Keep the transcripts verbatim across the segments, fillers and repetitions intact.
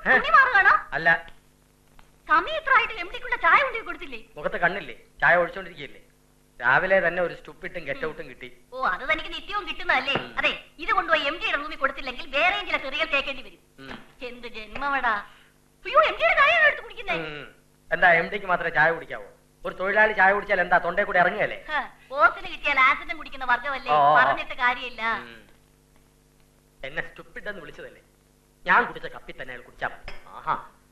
അല്ല, സമയം എത്ര ആയിട്ട് എം ഡിക്കുള്ള ചായ കൊണ്ടു കൊടുത്തില്ലേ? മുഖത്ത് കണ്ണില്ലേ? ചായ ഒഴിച്ചോണ്ടിരിക്കുകയല്ലേ? രാവിലെ തന്നെ ഒരു സ്റ്റൂപ്പിട്ടും ഗെറ്റൗട്ടും കിട്ടി. ഓ, അത് തനിക്ക് നിത്യവും കിട്ടുന്നതല്ലേ? അതെ, ഇത് കൊണ്ടുപോയി എം ഡിയുടെ റൂമിൽ കൊടുത്തില്ലെങ്കിൽ വേറെയും ചില ചെറിയ കേൾക്കേണ്ടി വരും. എന്ത് ജന്മവടാ! അയ്യോ, എം ഡിയുടെ ചായ എടുത്ത് കുടിക്കുന്നേ. എന്താ എം ഡിക്ക് മാത്രമേ ചായ കുടിക്കാവോ? ഒരു തൊഴിലാളി ചായ കുടിച്ചാൽ എന്താ തൊണ്ടേ കൂടെ ഇറങ്ങുകയല്ലേ? ഓസിന് കിട്ടിയാൽ ആസിഡും കുടിക്കുന്ന വർഗമല്ലേ, പറഞ്ഞിട്ട് കാര്യമില്ല. എന്നെ സ്റ്റുപ്പിഡെന്ന് വിളിച്ചതല്ലേ? ഞാൻ കുടിച്ച കപ്പി തന്നെ അയാൾ കുടിച്ചാ മതി. ആഹാ,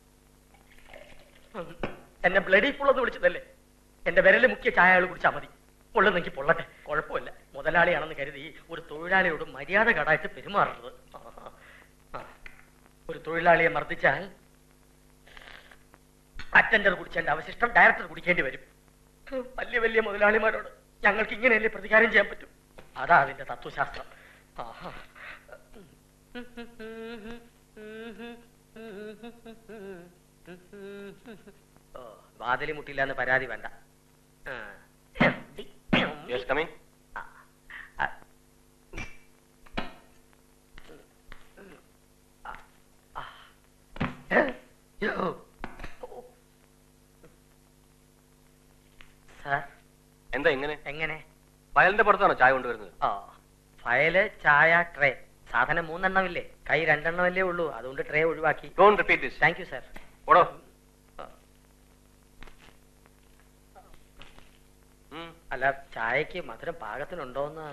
എന്നെ ബ്ലഡി ഫുള്ളെന്ന് വിളിച്ചതല്ലേ? എന്റെ വിരല് മുക്കിയ ചായ അയാൾ കുടിച്ചാൽ മതി. പൊള്ളുന്നെങ്കിൽ പൊള്ളട്ടെ, കുഴപ്പമില്ല. മുതലാളിയാണെന്ന് കരുതി ഒരു തൊഴിലാളിയോട് മര്യാദ കടായിട്ട് പെരുമാറുന്നത്. ഒരു തൊഴിലാളിയെ മർദ്ദിച്ചാൽ അറ്റൻഡർ കുടിച്ചതിന്റെ അവശിഷ്ടം ഡയറക്ടർ കുടിക്കേണ്ടി വരും. വലിയ വലിയ മുതലാളിമാരോട് ഞങ്ങൾക്ക് ഇങ്ങനെയല്ലേ പ്രതികാരം ചെയ്യാൻ പറ്റും? അതാ അതിന്റെ തത്വശാസ്ത്രം. ആഹാ, വാതിലി മുട്ടില്ല എന്ന് പരാതി വേണ്ട. എന്താ ഇങ്ങനെ? എങ്ങനെ? ഫയലിന്റെ പുറത്താണോ ചായ കൊണ്ടുവരുന്നത്? ആ, ഫയല്, ചായ, ട്രേ. സാധനം മൂന്നെണ്ണമില്ലേ, കൈ രണ്ടെണ്ണമല്ലേ ഉള്ളൂ, അതുകൊണ്ട് ട്രേ ഒഴിവാക്കി. Don't repeat this. Thank you sir. ഓടോ. അല്ല, ചായക്ക് മധുരം പാകത്തിനുണ്ടോന്ന്?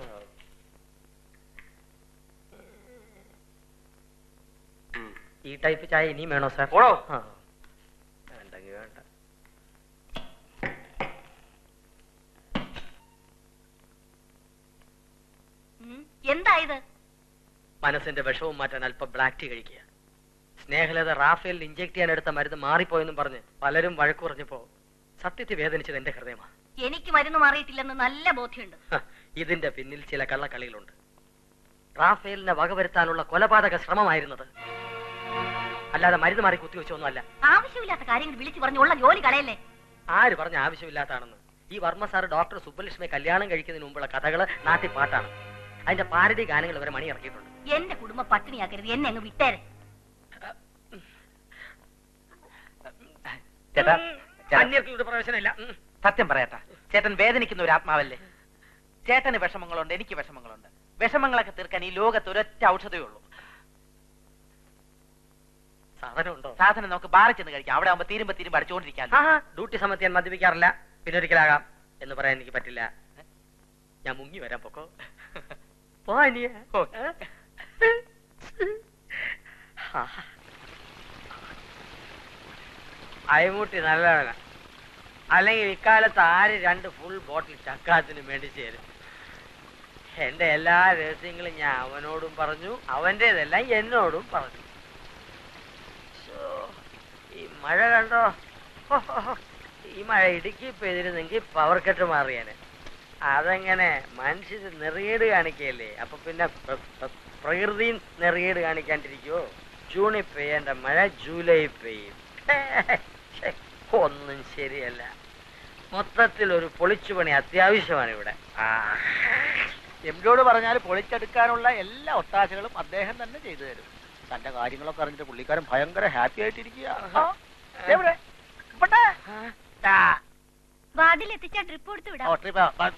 ഈ ടൈപ്പ് ചായ ഇനിയും വേണോ സാർ? ഓടോ. വേണ്ടെങ്കിൽ വേണ്ട. എന്താ ഇത്? മനസ്സിന്റെ വിഷവും മാറ്റാൻ അല്പം ബ്ലാക്ക് ടീ കഴിക്കുക. സ്നേഹലത റാഫേലിൽ ഇഞ്ചെക്ട് ചെയ്യാൻ എടുത്ത മരുന്ന് മാറിപ്പോയെന്നും പറഞ്ഞ് പലരും വഴക്കു പറഞ്ഞപ്പോ സത്യത്തെ വേദനിച്ചത് എന്റെ ഹൃദയമാണ്. എനിക്ക് മരുന്ന് മാറിയിട്ടില്ലെന്ന് നല്ല ബോധ്യമുണ്ട്. ഇതിന്റെ പിന്നിൽ ചില കള്ളക്കളികളുണ്ട്. റാഫേലിനെ വകവരുത്താനുള്ള കൊലപാതക ശ്രമമായിരുന്നത്, അല്ലാതെ മരുന്ന് മാറി കുത്തിവെച്ചൊന്നും അല്ല. ആവശ്യമില്ലാത്ത കാര്യങ്ങൾ വിളിച്ചു പറഞ്ഞുള്ള ജോലി കളയല്ലേ? ആര് പറഞ്ഞ ആവശ്യമില്ലാത്താണെന്ന്? ഈ വർമ്മ സാർ ഡോക്ടർ സുബ്ബലക്ഷ്മിയെ കല്യാണം കഴിക്കുന്നതിന് മുമ്പുള്ള കഥകള് നാട്ടിൽ പാട്ടാണ്. അതിന്റെ പാരഡി ഗാനങ്ങൾ വരെ മണി ഇറക്കിയിട്ടുണ്ട്. എന്റെ കുടുംബം പട്ടിണിയാക്കരുത്, എന്നെ അങ്ങ് വിട്ടേരെ. ചേട്ടാ, അന്യർക്കുള്ള പ്രവേശനമില്ല. സത്യം പറയട്ടാ, ചേട്ടൻ വേദനിക്കുന്ന ഒരു ആത്മാവല്ലേ? ചേട്ടന് വിഷമങ്ങളുണ്ട്, എനിക്ക് വിഷമങ്ങളുണ്ട്. വിഷമങ്ങളൊക്കെ തീർക്കാൻ ഈ ലോകത്ത് ഒരൊറ്റ ഔഷധമേ ഉള്ളൂ. സാധനം ഉണ്ടോ? സാധനം നമുക്ക് ബാറിൽ ചെന്ന് കഴിക്കാം. അവിടെ ആവുമ്പോ തീരുമ്പോ തീരുമ്പോ അടിച്ചുകൊണ്ടിരിക്കാം. ഡ്യൂട്ടി സമയത്ത് ഞാൻ മദ്യപിക്കാറില്ല, പിന്നെ ഒരിക്കലാകാം എന്ന് പറയാൻ എനിക്ക് പറ്റില്ല. ഞാൻ മുങ്ങി വരാൻ പൊക്കോ. അയമുട്ടി നല്ലവന, അല്ലെങ്കിൽ ഇക്കാലത്ത് ആര് രണ്ട് ഫുൾ ബോട്ടിൽ ചക്കാത്തിന് വേണ്ടി ചേരും? എന്റെ എല്ലാ രഹസ്യങ്ങളും ഞാൻ അവനോടും പറഞ്ഞു, അവന്റേതെല്ലാം എന്നോടും പറഞ്ഞു. ഈ മഴ കണ്ടോ? ഈ മഴ ഇടുക്കി പെയ്തിരുന്നെങ്കിൽ പവർ കട്ട് മാറിയാന്. അതെങ്ങനെ മനുഷ്യര് നെറിയേട് കാണിക്കല്ലേ? അപ്പൊ പിന്നെ പ്രകൃതി നെറിയേട് കാണിക്കാണ്ടിരിക്കുവോ? ജൂണിൽ പെയ്യേണ്ട മഴ ജൂലൈ പെയ്യും. ഒന്നും ശരിയല്ല. മൊത്തത്തിൽ ഒരു പൊളിച്ചുപണി അത്യാവശ്യമാണ് ഇവിടെ. എംഡിയോട് പറഞ്ഞാൽ പൊളിച്ചെടുക്കാനുള്ള എല്ലാ ഒത്താശകളും അദ്ദേഹം തന്നെ ചെയ്തു തരും. തന്റെ കാര്യങ്ങളൊക്കെ അറിഞ്ഞിട്ട് പുള്ളിക്കാരൻ ഭയങ്കര ഹാപ്പി ആയിട്ടിരിക്കുക. വാർഡിലെത്തിച്ചാ ട്രിപ്പ് കൊടുത്തു വിടാം.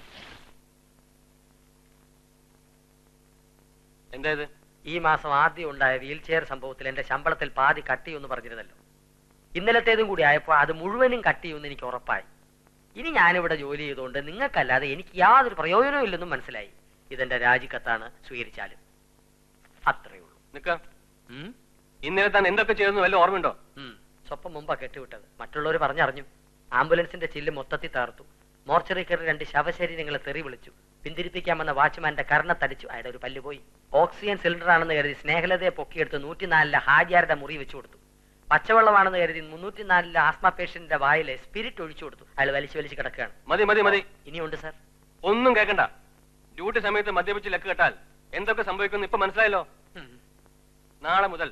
എന്താ ഇത്? ഈ മാസം ആദ്യം ഉണ്ടായ വീൽ ചെയർ സംഭവത്തിൽ എന്റെ ശമ്പളത്തിൽ പാതി കട്ട് ചെയ്യുമെന്ന് പറഞ്ഞിരുന്നല്ലോ. ഇന്നലത്തേതും കൂടി ആയപ്പോ അത് മുഴുവനും കട്ട് ചെയ്യുമെന്ന് എനിക്ക് ഉറപ്പായി. ഇനി ഞാനിവിടെ ജോലി ചെയ്തുകൊണ്ട് നിങ്ങൾക്കല്ലാതെ എനിക്ക് യാതൊരു പ്രയോജനവും ഇല്ലെന്നും മനസ്സിലായി. ഇതെന്റെ രാജിക്കത്താണ്, സ്വീകരിച്ചാലും. അത്രയേ ഉള്ളൂ. നിക്ക, ഇന്നലെ താൻ എന്തൊക്കെ ചെയ്തെന്ന് വല്ല ഓർമ്മയുണ്ടോ? സ്വപ്പം മുമ്പാ കെട്ടിവിട്ടത്. മറ്റുള്ളവർ പറഞ്ഞറിഞ്ഞു. ആംബുലൻസിന്റെ ചില്ല് മൊത്തത്തിൽ തകർത്തു. മോർച്ചറി കയറി രണ്ട് ശവശരീരങ്ങളെ തെറി വിളിച്ചു. പിന്തിരിപ്പിക്കാമെന്ന വാച്ച്മാന്റെ കർണത്തടിച്ചു. അയാളുടെ ഒരു പല്ല് പോയി. ഓക്സിജൻ സിലിണ്ടർ ആണെന്ന് കരുതി സ്നേഹലതയെ പൊക്കിയെടുത്ത് നൂറ്റിനാലിലെ ഹാജിയാരുടെ മുറി വെച്ചു കൊടുത്തു. പച്ചവെള്ളമാണെന്ന് കരുതി മുന്നൂറ്റിനാലിലെ ആസ്മ പേഷ്യന്റിന്റെ വായിലെ സ്പിരിറ്റ് ഒഴിച്ചു കൊടുത്തു. അയാൾ വലിച്ചു വലിച്ച് കിടക്കുകയാണ്. മതി മതി മതി, ഇനിയുണ്ട് സാർ. ഒന്നും കേൾക്കണ്ട. ഡ്യൂട്ടി സമയത്ത് മദ്യപിച്ച് ലക്ക് കെട്ടാൽ എന്തൊക്കെ സംഭവിക്കുന്നു ഇപ്പൊ മനസ്സിലായല്ലോ. നാളെ മുതൽ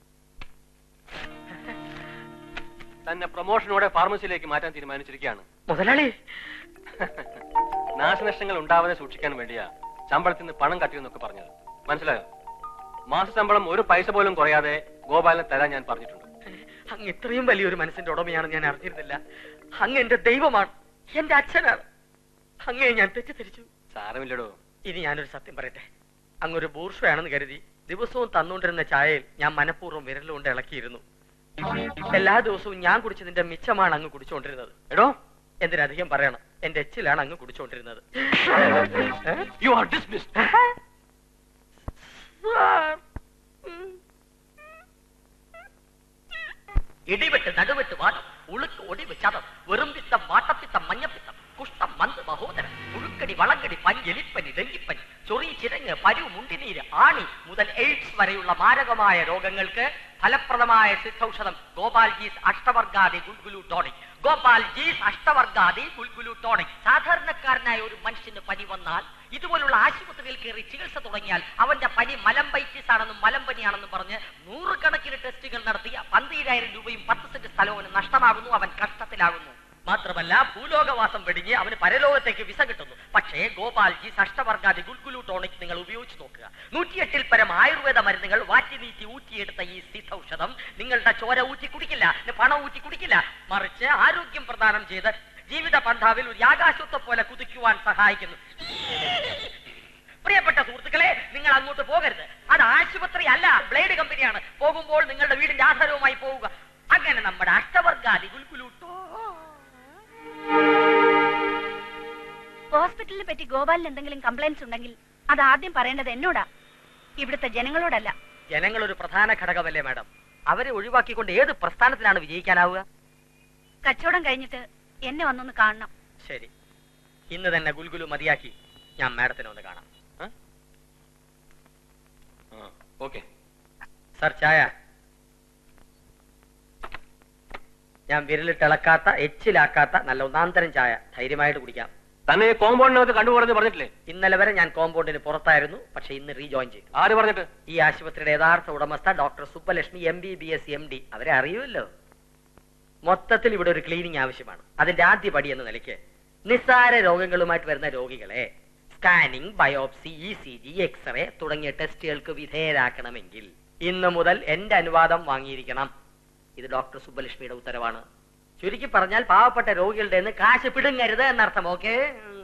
തന്നെ പ്രൊമോഷനോടെ ഫാർമസിയിലേക്ക് മാറ്റാൻ തീരുമാനിച്ചിരിക്കുകയാണ് മുതലാളി. നാശനഷ്ടങ്ങൾ ഉണ്ടാവാതെ സൂക്ഷിക്കാൻ വേണ്ടിയാ ശമ്പളത്തിൽ നിന്ന് പണം കട്ടിയെന്നൊക്കെ പറഞ്ഞത്. മനസ്സിലായോ? മാസ ശമ്പളം ഒരു പൈസ പോലും കുറയാതെ ഗോപാലിനെ തരാൻ ഞാൻ പറഞ്ഞിട്ടുണ്ട്. അങ്ങ് ഇത്രയും വലിയൊരു മനസ്സിന്റെ ഉടമയാണ് ഞാൻ അറിഞ്ഞിരുന്നില്ല. അങ്ങ് എന്റെ ദൈവമാണ്, എന്റെ അച്ഛനാണ്. അങ്ങയെ ഞാൻ തെറ്റിദ്ധരിച്ചു. സാരമില്ലടോ. ഇനി ഞാനൊരു സത്യം പറയട്ടെ. അങ്ങൊരു ബൂർഷയാണെന്ന് കരുതി ദിവസവും തന്നുകൊണ്ടിരുന്ന ചായയിൽ ഞാൻ മനഃപൂർവ്വം വിരലുകൊണ്ട് ഇളക്കിയിരുന്നു. എല്ലാ ദിവസവും ഞാൻ കുടിച്ചതിന്റെ മിച്ചമാണ് അങ്ങ് കുടിച്ചുകൊണ്ടിരുന്നത്. എടോ, എന്തിനധികം പറയണം, എന്റെ എച്ചിലാണ് അങ്ങ് കുടിച്ചുകൊണ്ടിരുന്നത്. You are dismissed. ഇടിവെട്ട് നടുവെട്ട് വാദം ഉളുക്ക് ഒടിവ് ചതം വെറും പിത്തം വാട്ടപ്പിത്തം മഞ്ഞപ്പിത്തം കുഷ്ഠം മന്ത് മഹോദരൻ പുഴുക്കടി വളങ്കടി പനി എലിപ്പനി ഡെങ്കിപ്പനി ചൊറി ചിരങ്ങ് പരു മുണ്ടിനീര് ആണി മുതൽ എയ്ഡ്സ് വരെയുള്ള മാരകമായ രോഗങ്ങൾക്ക് ഫലപ്രദമായ സിദ്ധൌഷധം ഗോപാൽജീസ് അഷ്ടവർഗാദി ഗുൽഗുലു ടോണിക്. ഗോപാൽജീസ് അഷ്ടവർഗാദി ഗുൽഗുലു ടോണിക്. സാധാരണക്കാരനായ ഒരു മനുഷ്യന് പനി വന്നാൽ ഇതുപോലുള്ള ആശുപത്രിയിൽ കയറി ചികിത്സ തുടങ്ങിയാൽ അവന്റെ പനി മലംബൈറ്റിസ് ആണെന്നും മലമ്പനിയാണെന്നും പറഞ്ഞ് നൂറുകണക്കിന് ടെസ്റ്റുകൾ നടത്തിയ പന്തീരായിരം രൂപയും പത്ത് സെന്റ് സ്ഥലവും നഷ്ടമാകുന്നു. അവൻ കഷ്ടത്തിലാകുന്നു. മാത്രമല്ല ഭൂലോകവാസം വെടിഞ്ഞ് അവന് പരലോകത്തേക്ക് വിസ കിട്ടുന്നു. പക്ഷേ ഗോപാൽജി അഷ്ടവർഗാദി ഗുൽഗുലു ടോണിക് നിങ്ങൾ ഉപയോഗിച്ച് നോക്കുക. നൂറ്റിയെട്ടിൽ പരം ആയുർവേദ മരുന്നുകൾ വാറ്റി നീറ്റി ഊറ്റിയെടുത്ത ഈ സിദ്ധൌഷധം നിങ്ങളുടെ ചോര ഊറ്റി കുടിക്കില്ല, പണം ഊറ്റി കുടിക്കില്ല. മറിച്ച് ആരോഗ്യം പ്രദാനം ചെയ്ത് ജീവിത പന്ഥാവിൽ ഒരു ആകാശത്തെ പോലെ കുതിക്കുവാൻ സഹായിക്കുന്നു. പ്രിയപ്പെട്ട സുഹൃത്തുക്കളെ, നിങ്ങൾ അങ്ങോട്ട് പോകരുത്. അത് ആശുപത്രി അല്ല, ബ്ലേഡ് കമ്പനിയാണ്. പോകുമ്പോൾ നിങ്ങളുടെ വീടിന്റെ ആധാരവുമായി പോവുക. അങ്ങനെ നമ്മുടെ അഷ്ടവർഗാദി ഗുൽഗുലു ഹോസ്പിറ്റലിനെ പറ്റി ഗോപാലിന് എന്തെങ്കിലും കംപ്ലൈന്റ്സ് ഉണ്ടെങ്കിൽ അത് ആദ്യം പറയേണ്ടത് എന്നോടാ, ഇവിടുത്തെ ജനങ്ങളോടല്ല. ജനങ്ങൾ ഒരു പ്രധാന ഘടകമല്ലേ മാഡം? അവരെ ഒഴിവാക്കിക്കൊണ്ട് ഏത് പ്രസ്ഥാനത്തിനാണ് വിജയിക്കാനാവുക? കച്ചവടം കഴിഞ്ഞിട്ട് എന്നെ വന്നൊന്ന് കാണണം. ശരി, ഇന്ന് തന്നെ ഗുൽഗുലു മതിയാക്കി ഞാൻ മാഡത്തിനെ ഒന്ന് കാണാം. ഓക്കെ സർ, ചായ. ഞാൻ വിരലിട്ടിളക്കാത്ത എച്ചിലാക്കാത്ത നല്ല ഒന്നാന്തരം ചായ, ധൈര്യമായിട്ട് കുടിക്കാം. തന്നെ കോമ്പൗണ്ടിനകത്ത് കണ്ടുപോകുന്നത് പറഞ്ഞിട്ടില്ലേ? ഇന്നലെ വരെ ഞാൻ കോമ്പൗണ്ടിന് പുറത്തായിരുന്നു, പക്ഷെ ഇന്ന് റീജോയിൻ ചെയ്തു. ആര് പറഞ്ഞിട്ട്? ഈ ആശുപത്രിയുടെ യഥാർത്ഥ ഉടമസ്ഥ doctor Subbalakshmi M B B S M D. അവരെ അറിയുമല്ലോ. മൊത്തത്തിൽ ഇവിടെ ഒരു ക്ലീനിങ് ആവശ്യമാണ്. അതിന്റെ ആദ്യ പടി എന്ന നിലയ്ക്ക് നിസ്സാര രോഗങ്ങളുമായിട്ട് വരുന്ന രോഗികളെ scanning, biopsy, E C G, X ray തുടങ്ങിയ ടെസ്റ്റുകൾക്ക് വിധേയരാക്കണമെങ്കിൽ ഇന്ന് മുതൽ എന്റെ അനുവാദം വാങ്ങിയിരിക്കണം. ഇത് ഡോക്ടർ സുബ്ബലക്ഷ്മിയുടെ ഉത്തരവാണ്. ചുരുക്കി പറഞ്ഞാൽ പാവപ്പെട്ട രോഗികളുടെ നിന്ന് കാശ് പിടുങ്ങരുത് എന്നർത്ഥം. ഓക്കെ?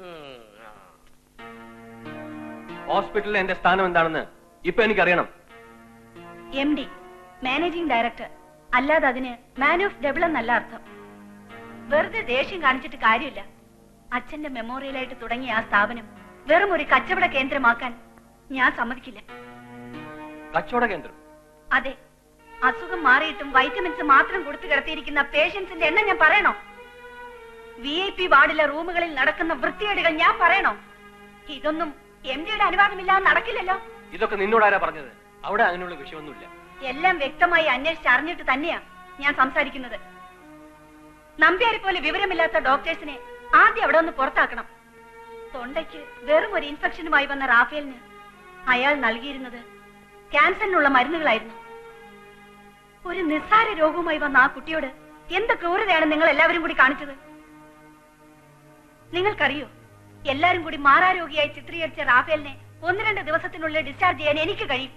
ഹോസ്പിറ്റലിൽ എന്റെ സ്ഥാനം എന്താണെന്ന് ഇപ്പൊ എനിക്കറിയണം. M D, managing director. അല്ലാതെ അതിന് മാൻ ഓഫ് ഡബിൾ എന്നല്ല അർത്ഥം. വെറുതെ ദേഷ്യം കാണിച്ചിട്ട് കാര്യമില്ല. അച്ഛന്റെ മെമ്മോറിയലായിട്ട് തുടങ്ങിയ ആ സ്ഥാപനം വെറും ഒരു കച്ചവട കേന്ദ്രമാക്കാൻ ഞാൻ സമ്മതിക്കില്ല. കച്ചവട കേന്ദ്രം? അതെ. അസുഖം മാറിയിട്ടും വൈറ്റമിൻസ് മാത്രം കൊടുത്തു കിടത്തിയിരിക്കുന്ന പേഷ്യൻസിന്റെ എണ്ണം ഞാൻ പറയണോ? വി ഐ പി വാർഡിലെ റൂമുകളിൽ നടക്കുന്ന വൃത്തികേടുകൾ ഞാൻ പറയണോ? ഇതൊന്നും എം ഡിയുടെ അനുവാദമില്ലാതെ നടക്കില്ലല്ലോ. ഇതൊക്കെ നിന്നോടാരാ പറഞ്ഞത്? അവിടെ അങ്ങനെയുള്ള വിഷയമൊന്നുമില്ല. എല്ലാം വ്യക്തമായി അന്വേഷിച്ച് അറിഞ്ഞിട്ട് തന്നെയാ ഞാൻ സംസാരിക്കുന്നത്. നമ്പ്യാരെ പോലെ വിവരമില്ലാത്ത ഡോക്ടേഴ്സിനെ ആദ്യം അവിടെ ഒന്ന് പുറത്താക്കണം. തൊണ്ടയ്ക്ക് വെറും ഒരു ഇൻഫെക്ഷനുമായി വന്ന റാഫേലിന് അയാൾ നൽകിയിരുന്നത് ക്യാൻസറിനുള്ള മരുന്നുകളായിരുന്നു. ഒരു നിസ്സാര രോഗവുമായി വന്ന ആ കുട്ടിയോട് എന്ത് ക്രൂരതയാണ് നിങ്ങൾ എല്ലാവരും കൂടി കാണിച്ചത്? നിങ്ങൾക്കറിയോ, എല്ലാരും കൂടി മാറാരോഗിയായി ചിത്രീകരിച്ച റാഫേലിനെ ഒന്ന് രണ്ട് ദിവസത്തിനുള്ളിൽ ഡിസ്ചാർജ് ചെയ്യാൻ എനിക്ക് കഴിയും.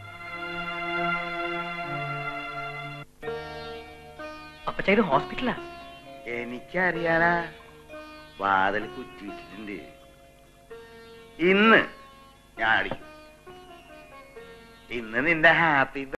അപ്പൊ ചെയ്ത് ഹോസ്പിറ്റലാ? എനിക്കറിയാനാ, വാതിൽ കുറ്റിയിട്ടിട്ടുണ്ട്. ഇന്ന് ഞാൻ അടിക്കും. ഇന്ന് നിന്റെ ഹാപ്പി